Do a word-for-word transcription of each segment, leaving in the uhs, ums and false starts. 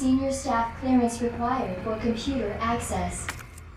Senior staff clearance required for computer access.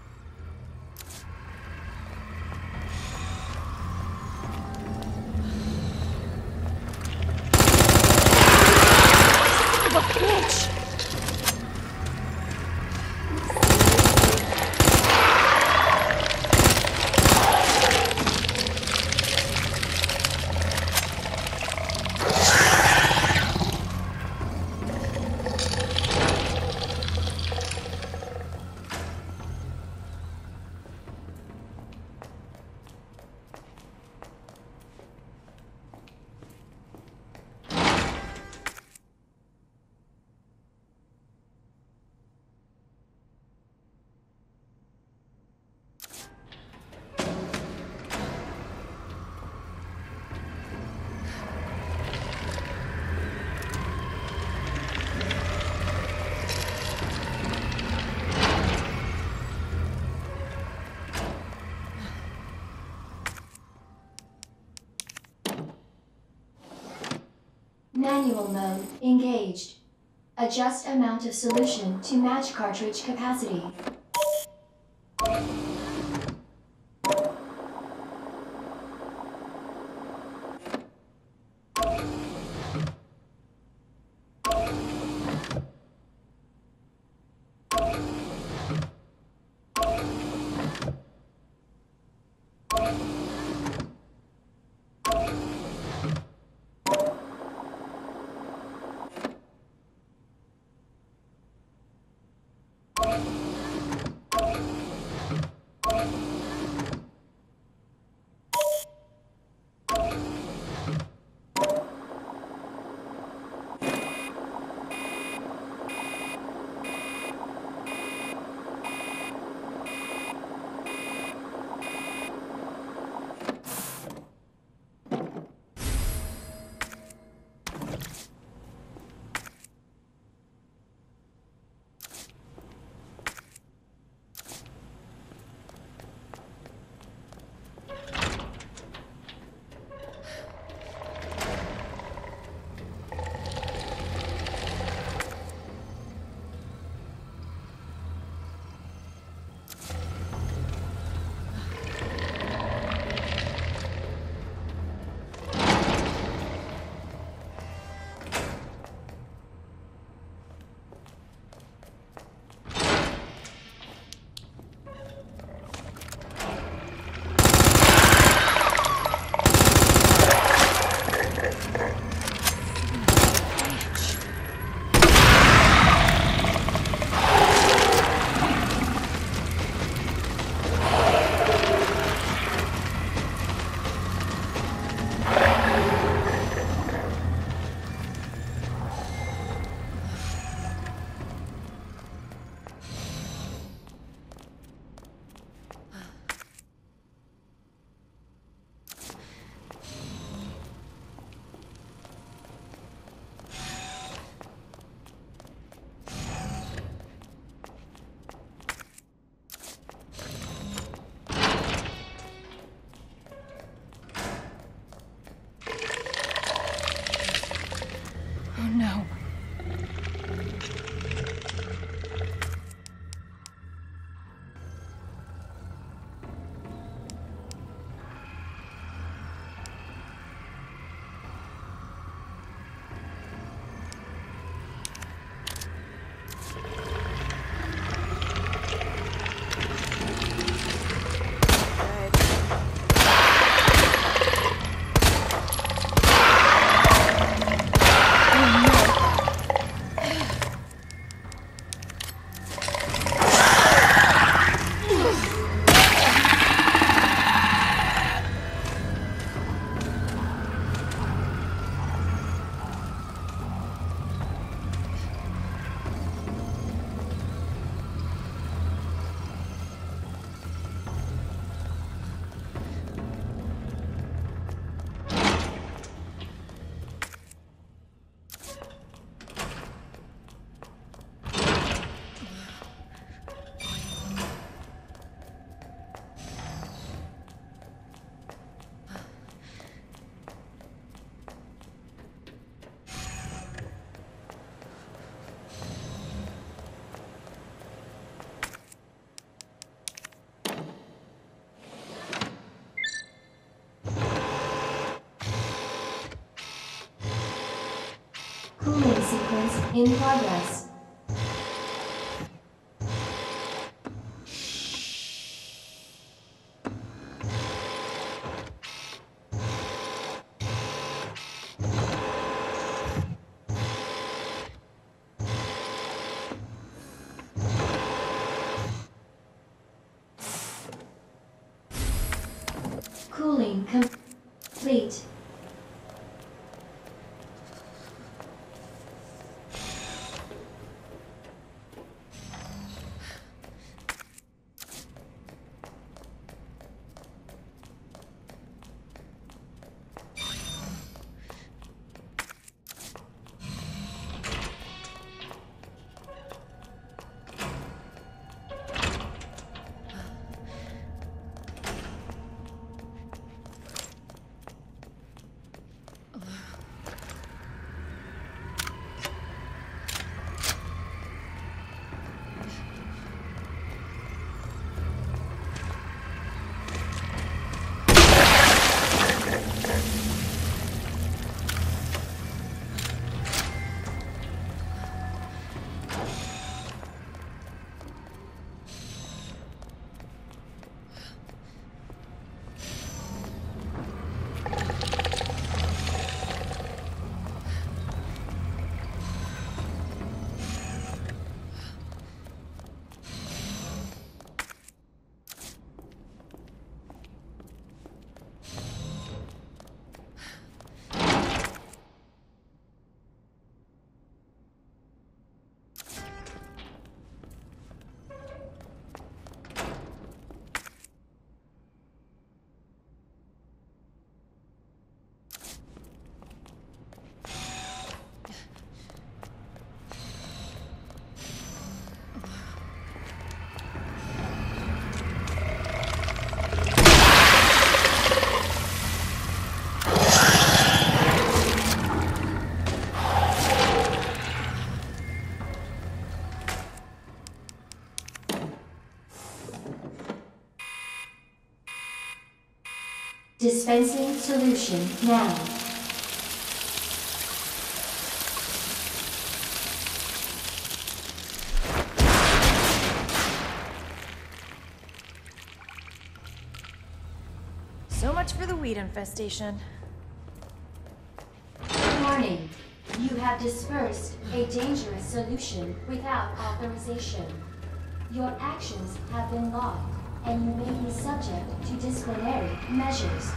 Manual mode engaged. Adjust amount of solution to match cartridge capacity. Cooling sequence in progress. Cooling complete. Dispensing solution now. So much for the weed infestation. Warning. You have dispersed a dangerous solution without authorization. Your actions have been logged, and you may be subject to disciplinary measures.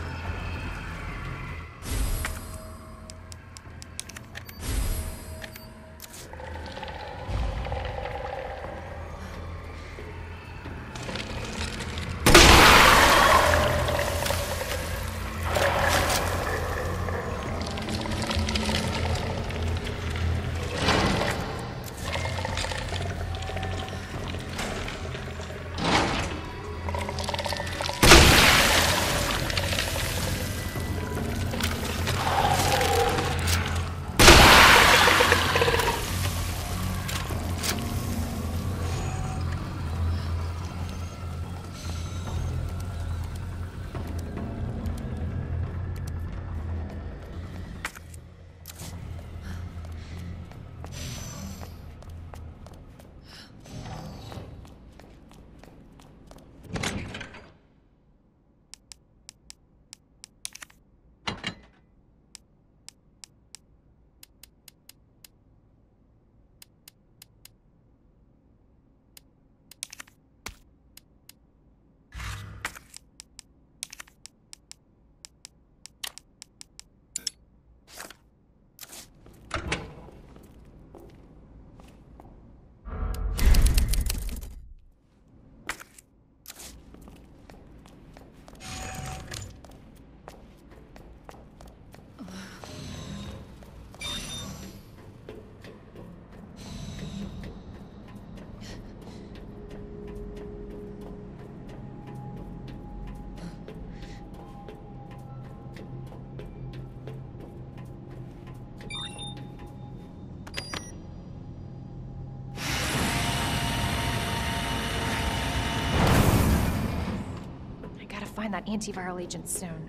Find that antiviral agent soon.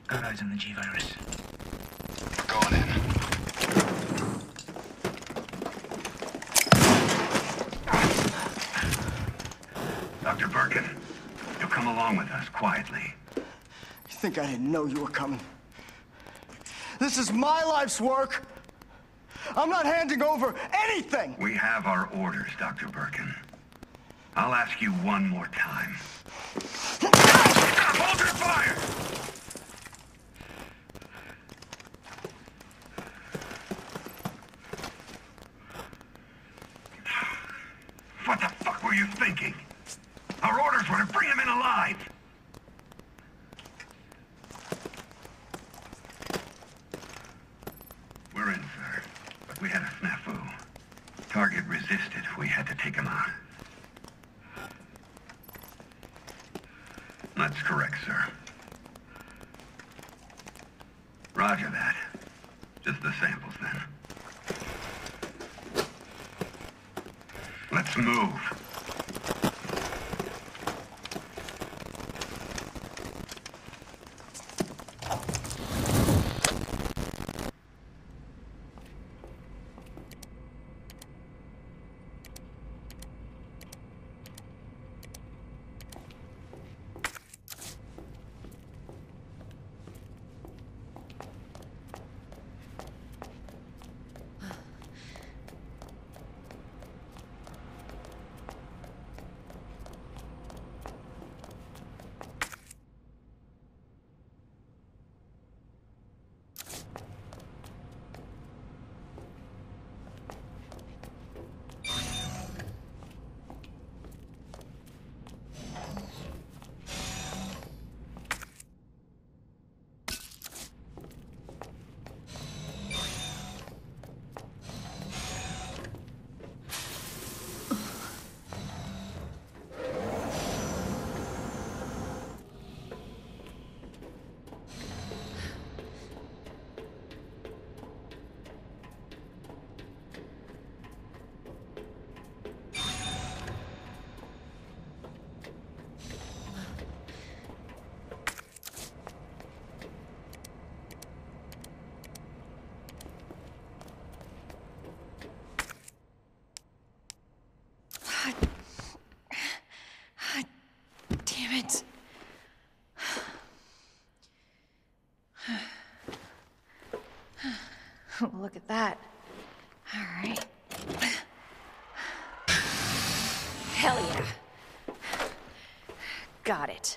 Got eyes on the G-Virus. Going in. Doctor Birkin, you'll come along with us quietly. You think I didn't know you were coming? This is my life's work. I'm not handing over anything. We have our orders, Doctor Birkin. I'll ask you one more time. Hold your fire! What the fuck were you thinking? Our orders were to bring him in alive! We're in, sir. But we had a snafu. Target resisted. We had to take him out. That's correct, sir. Roger that. Just the samples, then. Let's move. Damn it. Look at that. All right. Hell yeah. Got it.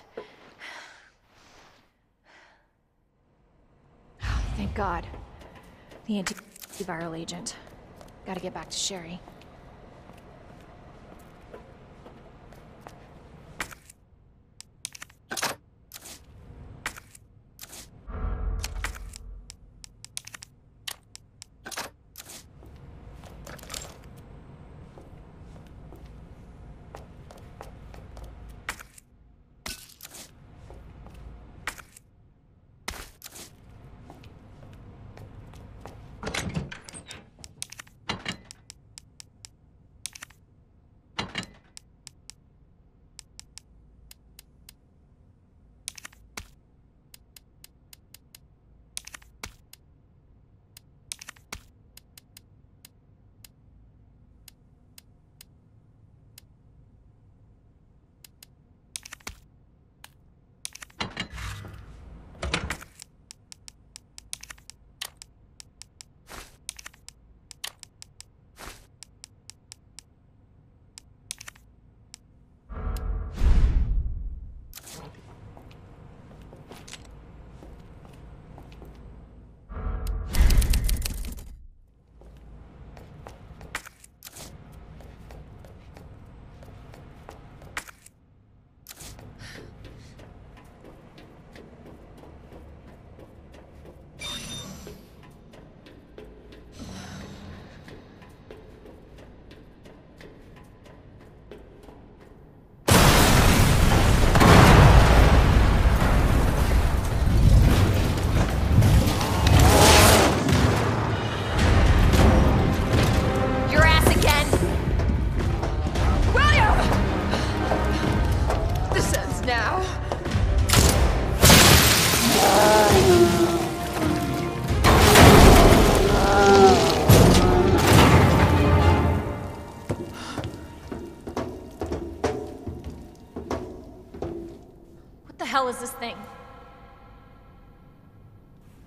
Oh, thank God. The antiviral agent. Gotta get back to Sherry.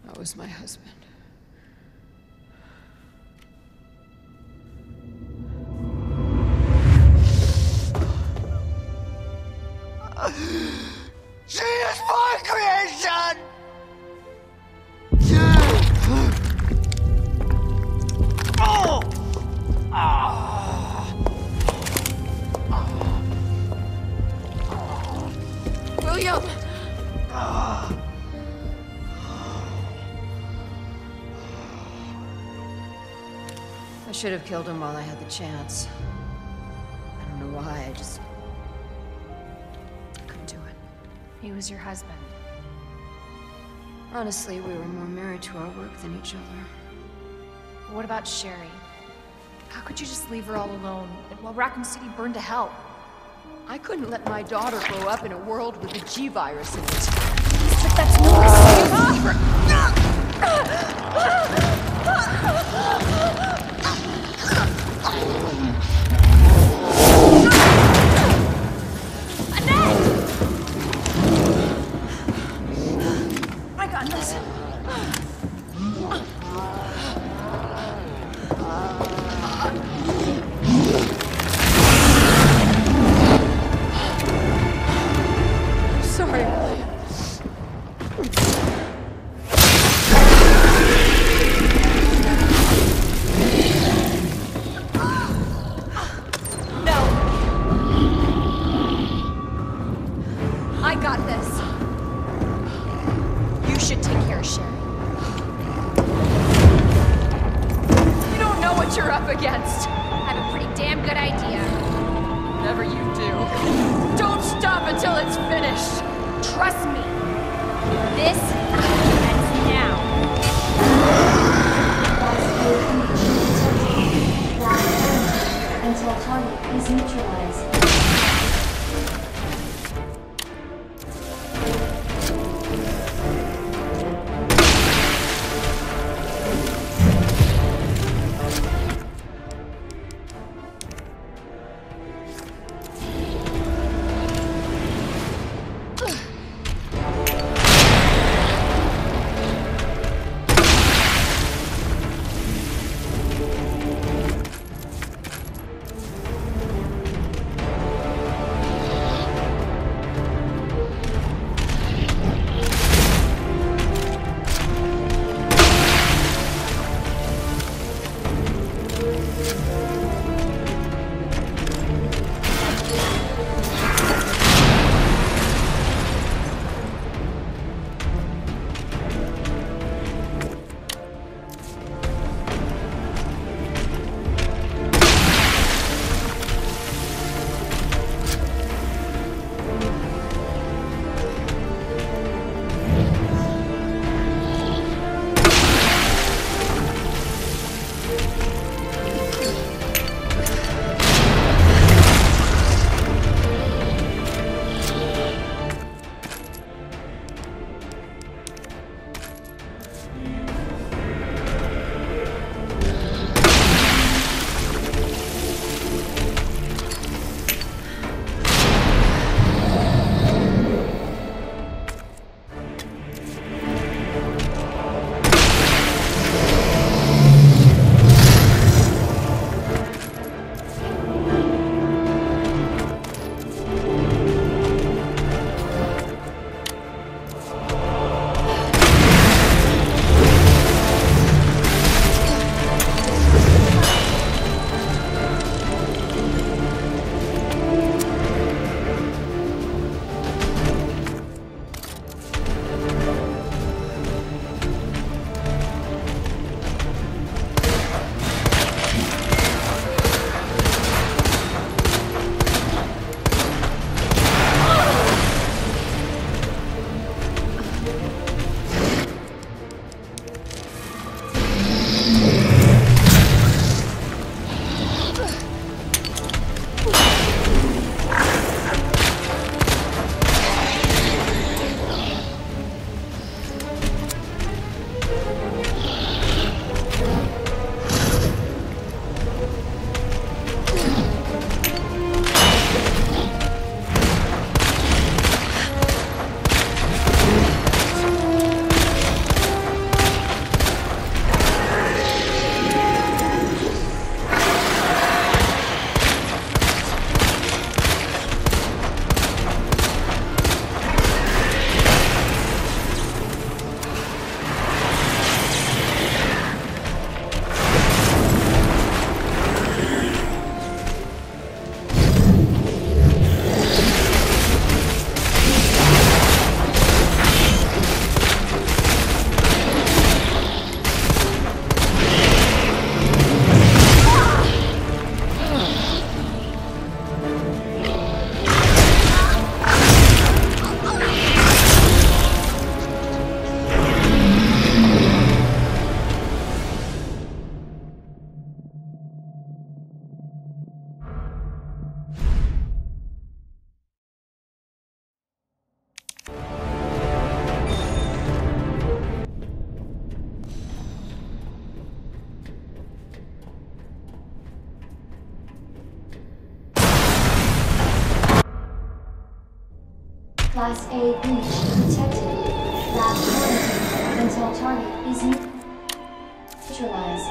That was my husband. She is my creation! Oh! William! I should have killed him while I had the chance. I don't know why, I just... couldn't do it. He was your husband. Honestly, we were more married to our work than each other. What about Sherry? How could you just leave her all alone while Raccoon City burned to hell? I couldn't let my daughter grow up in a world with a G virus in it. But that's no excuse for... I got this. Sorry, William. No. I got this. You should take care of Sherry. You don't know what you're up against. I have a pretty damn good idea. Whatever you do, don't stop until it's finished. Trust me. This ends now. Until target is neutralized. Class A breach detected. Lab quarantine until target is neutralized.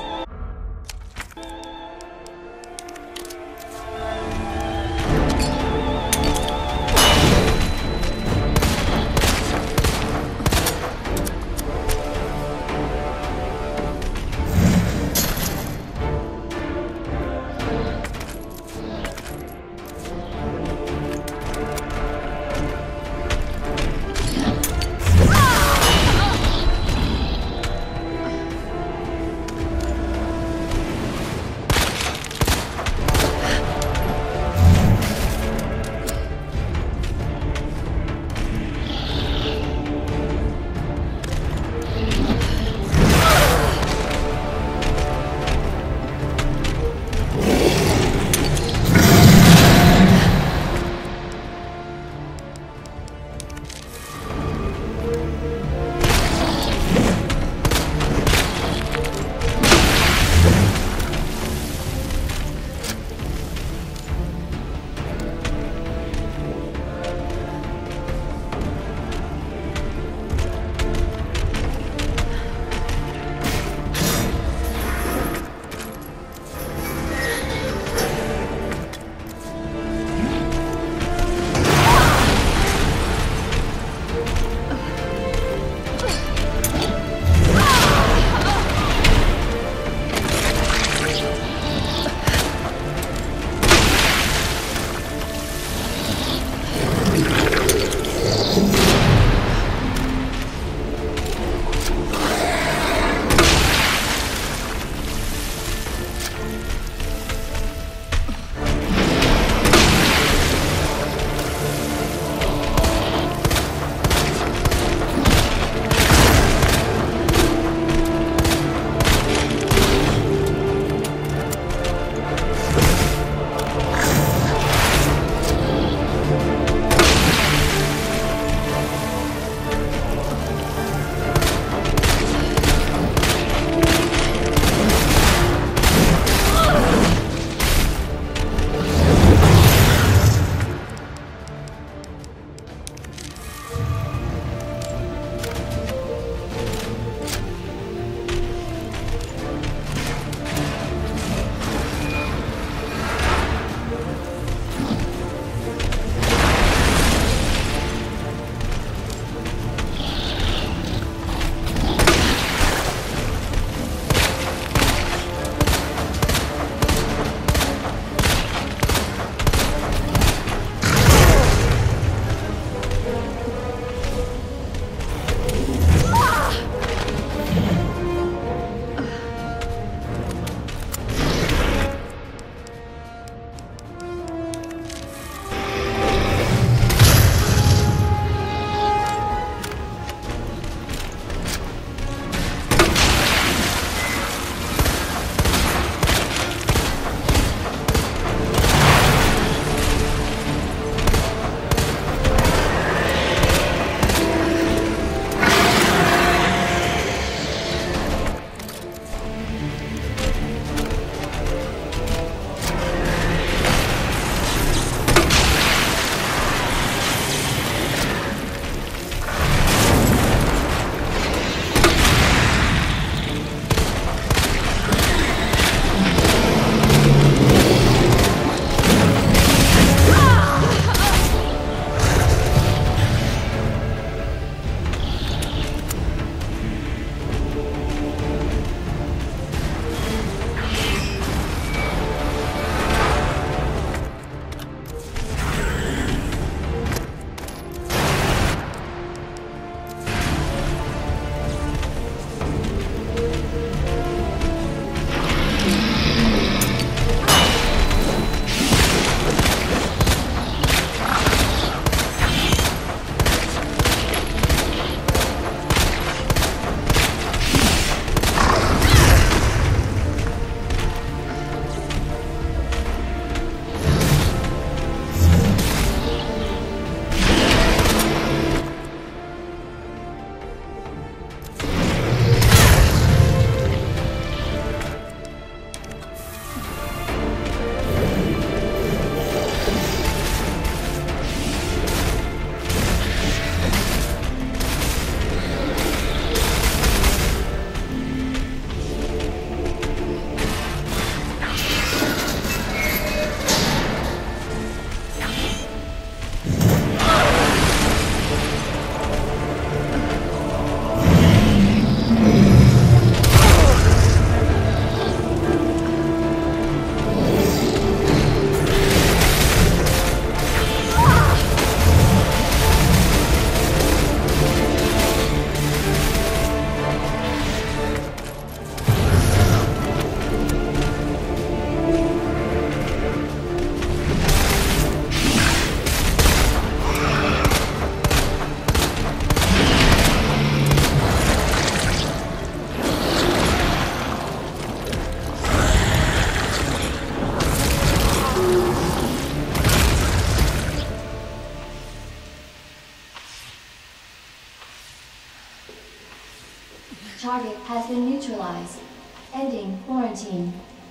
Target has been neutralized. Ending quarantine.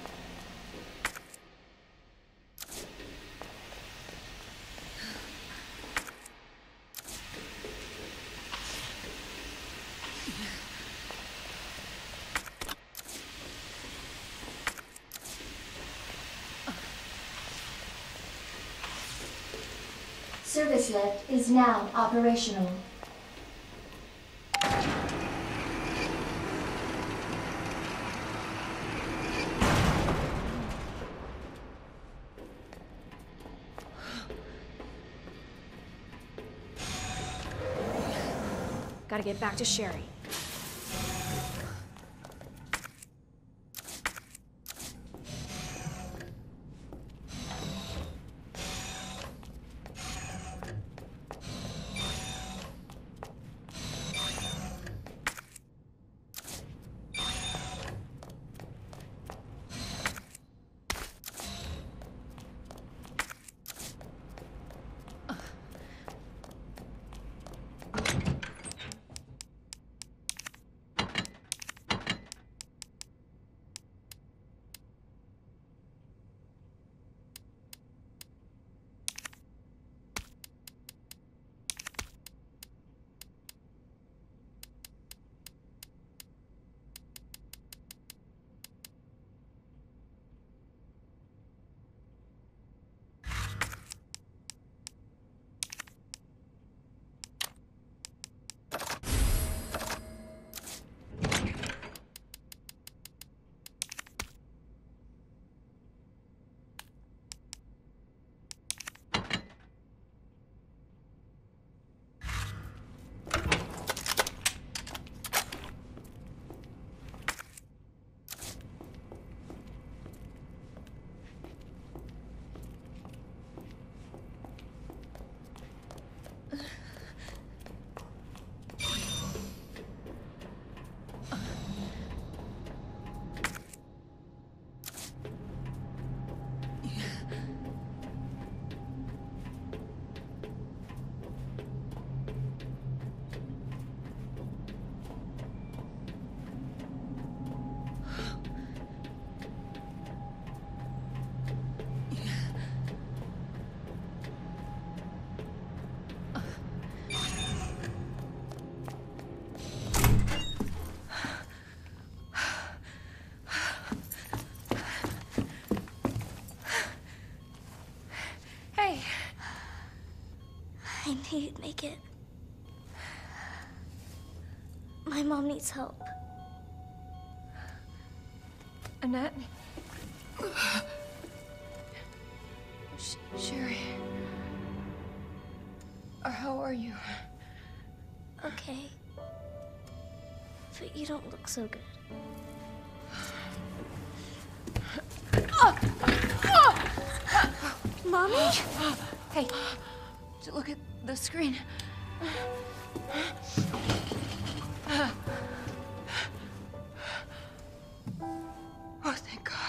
Service lift is now operational. Gotta get back to Sherry. I knew you'd make it. My mom needs help. Annette? Sh Sherry? Or how are you? Okay. But you don't look so good. Mommy? Hey, look at the screen. Oh, thank God.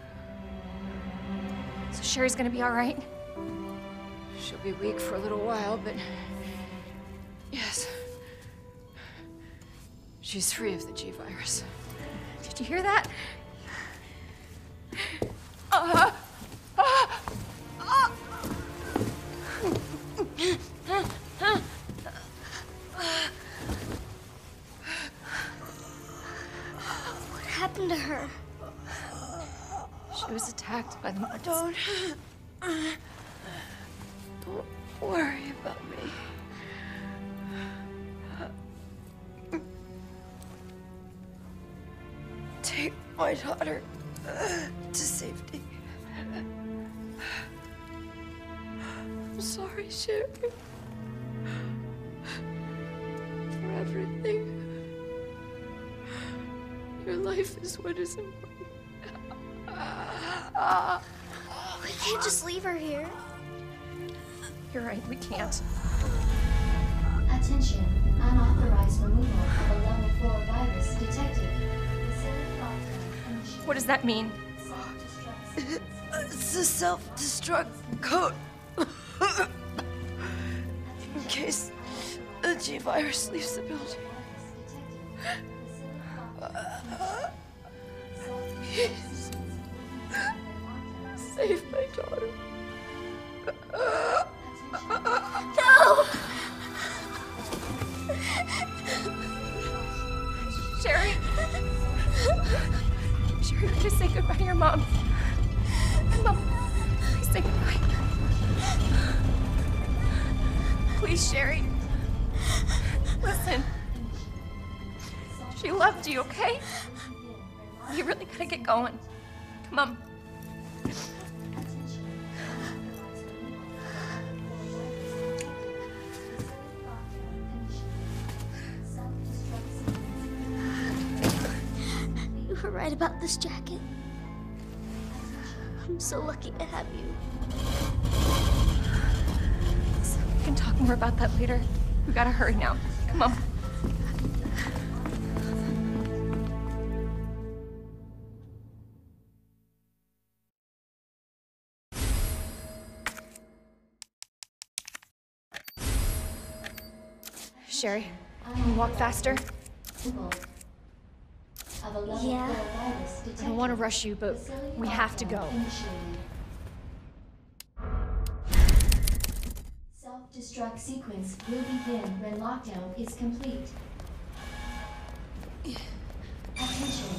So Sherry's gonna be all right? She'll be weak for a little while, but yes. She's free of the G virus. Did you hear that? Uh, uh, uh. What happened to her? She was attacked by the monsters. Don't... Don't worry about me. Take my daughter to safety. I'm sorry, Sherry. For everything. Your life is what is important. We can't just leave her here. You're right, we can't. Attention, unauthorized removal of a level four virus detected. Facility lockdown initiated. What does that mean? Self-destruct It's a self-destruct code. In case the G virus leaves the building. Please. Save my daughter. No! Sherry? Sherry, just say goodbye to your mom. Mom, please say goodbye. Please, Sherry. Listen. She loved you, okay? You really gotta get going. Come on. You were right about this jacket. I'm so lucky to have you. We can talk more about that later. We gotta hurry now. Come on. Sherry, can you walk faster? Yeah. I don't want to rush you, but we have to go. Self-destruct sequence will begin when lockdown is complete. Attention.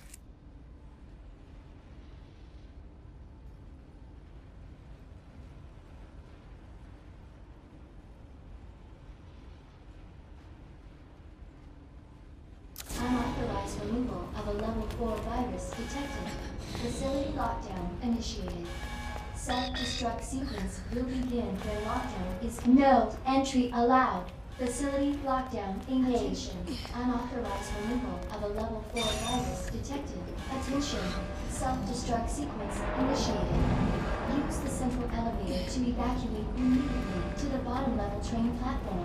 Unauthorized removal of a level four virus detected. Facility lockdown initiated. Self-destruct sequence will begin when lockdown is... No entry allowed. Facility lockdown engaged. Unauthorized removal of a level four virus detected. Attention. Self-destruct sequence initiated. Use the central elevator to evacuate immediately to the bottom level train platform.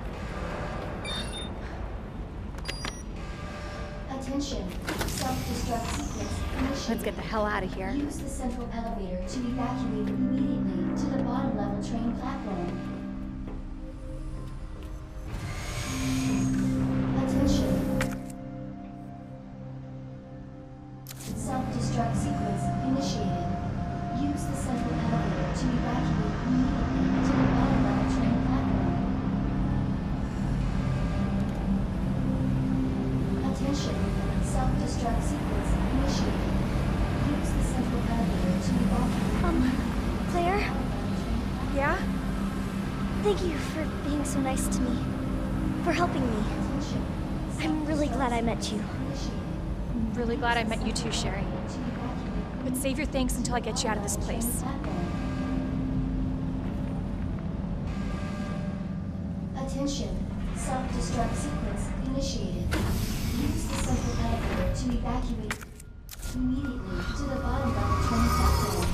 Attention. Self-destruct sequence initiated. Let's get the hell out of here. Use the central elevator to evacuate immediately to the bottom level train platform. Attention. Self-destruct sequence initiated. Use the central elevator to evacuate immediately to the bottom level train platform. Attention. Self-destruct sequence initiated. Use the central elevator to evacuate. Um, Claire? Yeah? Thank you for being so nice to me. For helping me. I'm really glad I met you. I'm really glad I met you too, Sherry. But save your thanks until I get you out of this place. Attention. Self-destruct sequence initiated. Use the central elevator to evacuate immediately to the bottom level train platform.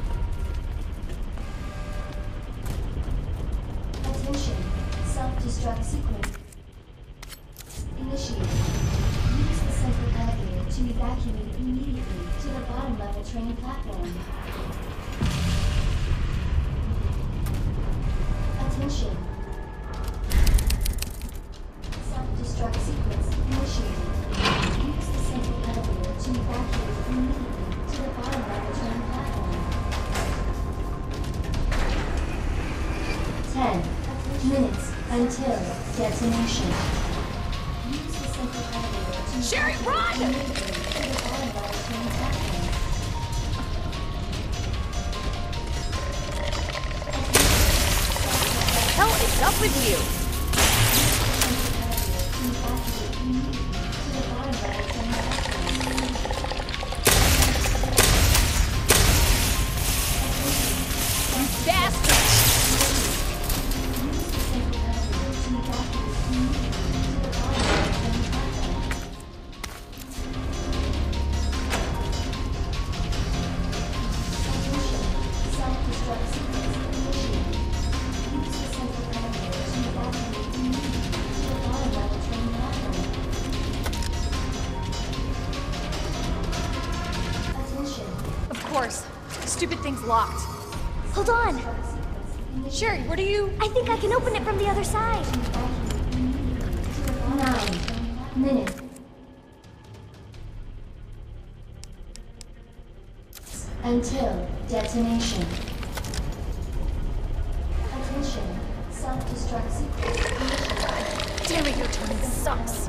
Attention. Self-destruct sequence initiated. Use the central elevator to evacuate immediately to the bottom level train platform. Attention. Self-destruct sequence initiated. Use the central elevator to evacuate immediately to the bottom level train platform. Ten minutes until destination. Use the central elevator to Sherry, run! immediately to the bottom level train platform. What the hell is up with you? Stupid thing's locked. Hold on. Sherry, what are you... I think I can open it from the other side. Nine minutes. until detonation. Attention, self-destruct sequence. Damn it, your timing sucks.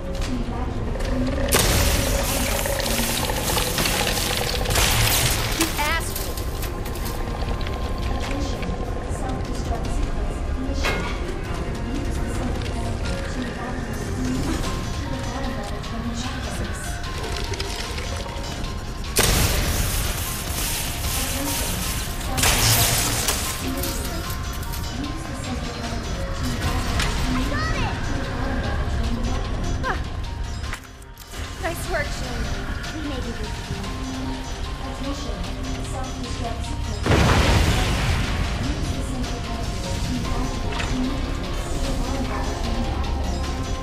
You asshole! Attention, self-destruct sequence initiated. Use the central elevator to evacuate to the bottom level from the chassis. Nice work, Sherry. We made it. Attention, self-destruct sequence. Use the central elevator to evacuate immediately to the bottom level from the platform.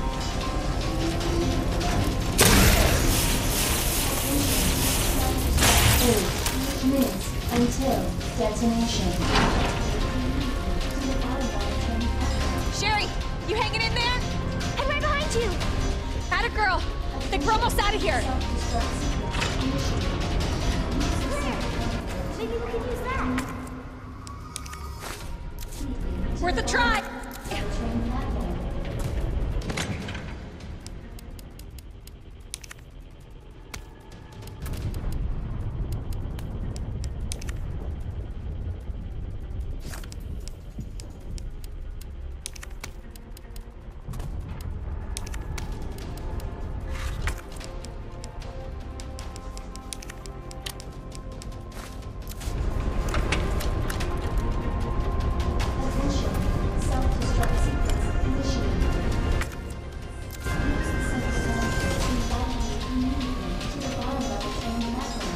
Eight minutes until detonation. To the bottom level from the platform. Sherry, you hanging in there? I'm right behind you! Atta girl! Think we're almost out of here! Self-destruct sequence initiated. Claire! Maybe we could use that. Worth a try! Train platform. Attention, self-destruct sequence initiated. Use the central elevator to evacuate immediately to the bottom level train platform.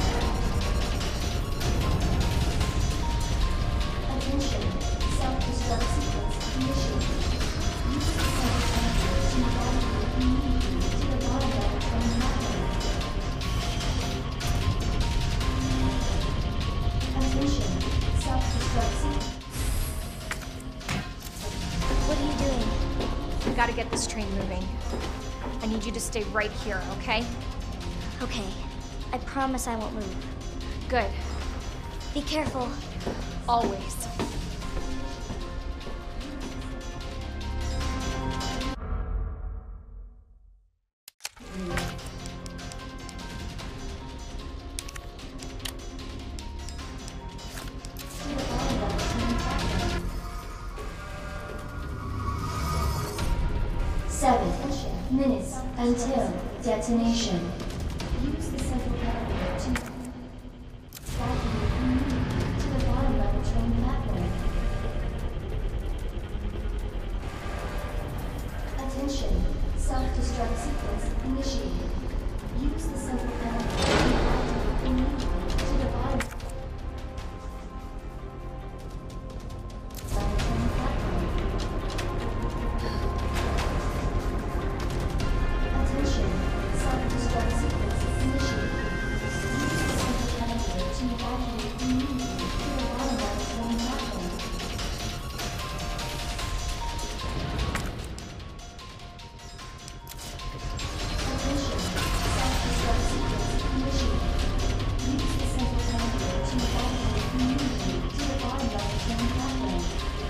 Attention, self-destruct sequence initiated. Use the central elevator to evacuate immediately to the bottom level train platform. Attention, self-destruct sequence. What are you doing? We gotta get this train moving. I need you to stay right here, okay? Okay. I promise I won't move. Good. Be careful. Always. To the bottom level train platform. Seven minutes until detonation. Use the central elevator to evacuate immediately to the bottom level train platform. Attention, self-destruct sequence initiated. Use the central elevator to evacuate immediately to the bottom level train platform. Attention, self-destruct sequence initiated. Use the central elevator to evacuate immediately to the bottom level train platform. Attention, self-destruct sequence initiated. Use the central elevator to evacuate immediately to the bottom level train platform.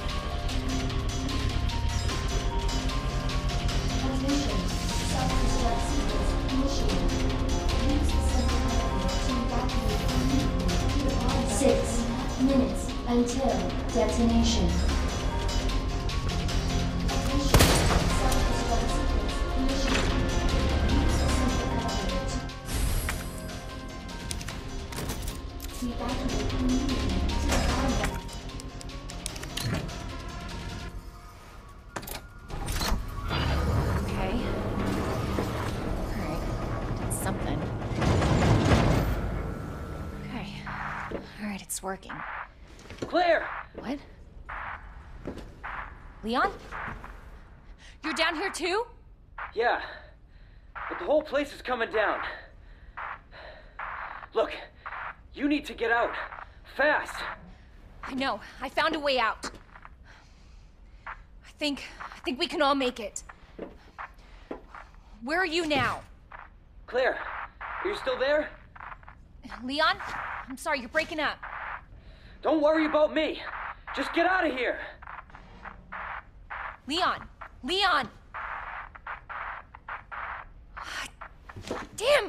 Attention, self-destruct sequence initiated. Use the central elevator to evacuate immediately to the bottom. Six minutes until detonation. Attention, self-destruct sequence initiated. Use the central elevator to evacuate immediately to the bottom level. Okay. Alright. Did something. Okay. Alright, it's working. Claire! What? Leon? You're down here too? Yeah, but the whole place is coming down. Look, you need to get out. Fast! I know. I found a way out. I think... I think we can all make it. Where are you now? Claire, are you still there? Leon? I'm sorry, you're breaking up. Don't worry about me. Just get out of here. Leon! Leon! Damn!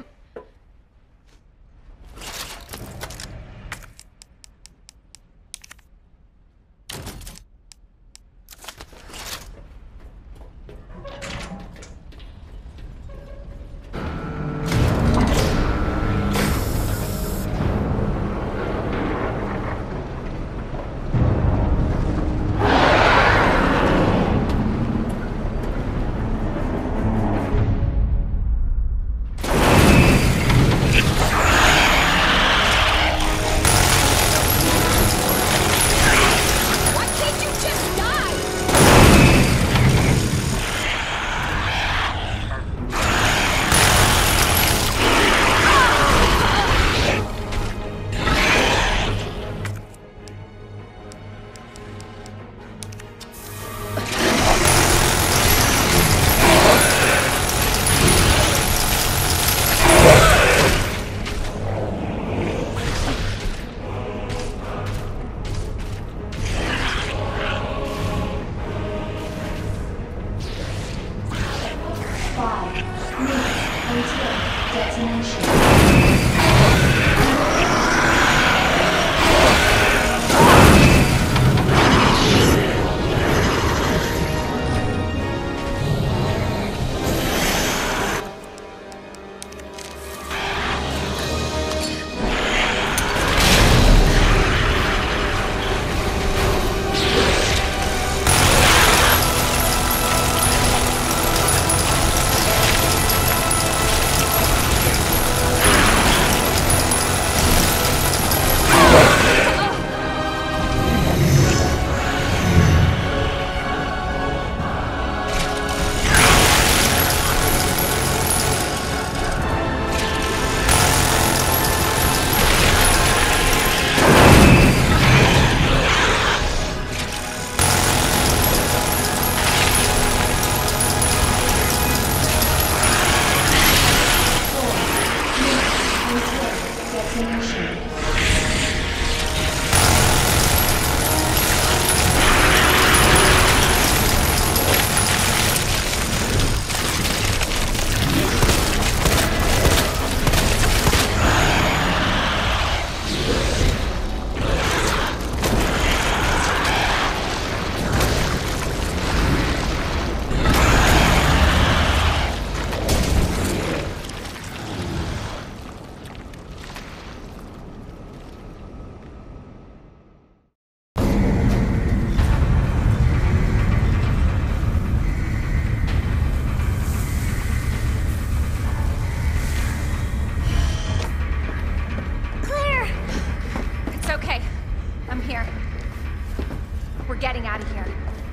Getting out of here.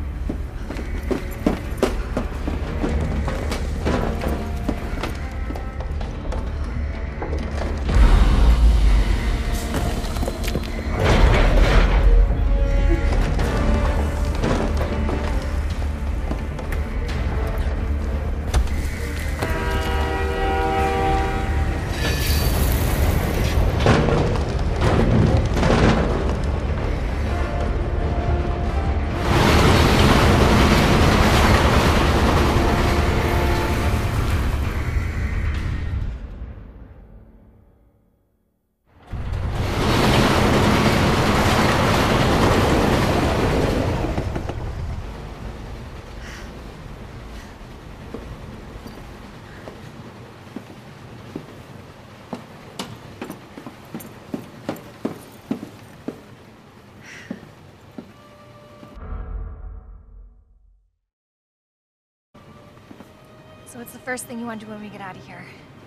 So what's the first thing you want to do when we get out of here?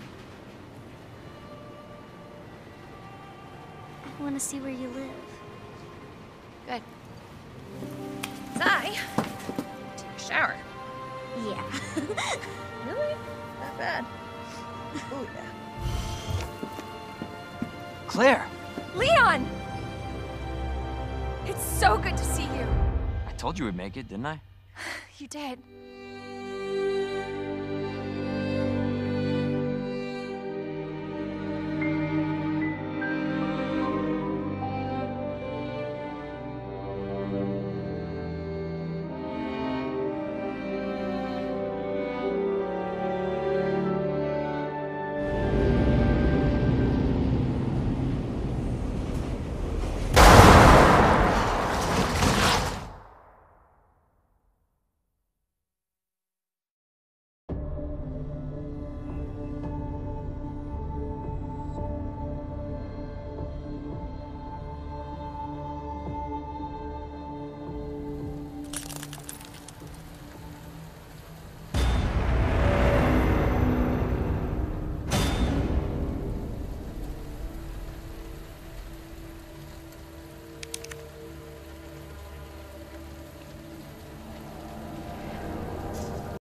I want to see where you live. Good. Zai, take a shower. Yeah. Really? Not bad. Oh, yeah. Claire! Leon! It's so good to see you. I told you we'd make it, didn't I? You did.